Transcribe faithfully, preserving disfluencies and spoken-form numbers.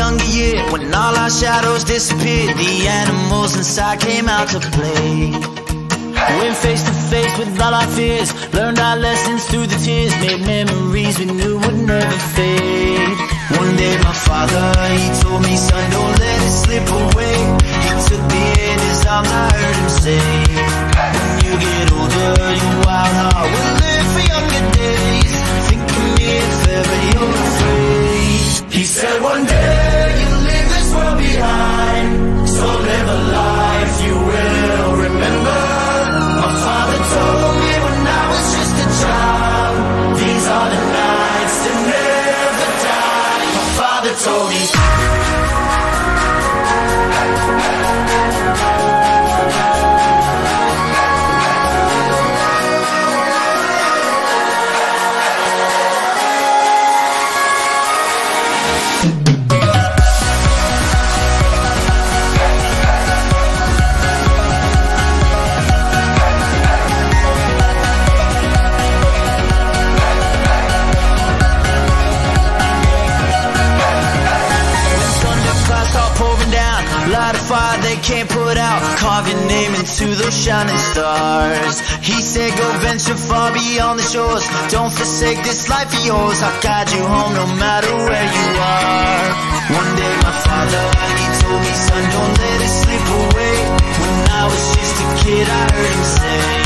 younger year, when all our shadows disappeared, the animals inside came out to play. Went face to face with all our fears, learned our lessons through the tears, made memories we knew would never fade. One day my father, he told me, son, don't let it slip away. He took me in his arms, I heard him say, when you get older, your wild heart will live for younger days. Think of me if ever you're afraid. He said one day you'll leave this world behind, so live a life you will remember. My father told me when I was just a child, these are the nights that never die. My father told me. Light a fire they can't put out, carve your name into those shining stars. He said go venture far beyond the shores, don't forsake this life of yours. I'll guide you home no matter where you are. One day my father, he told me, son, don't let it slip away. When I was just a kid I heard him say,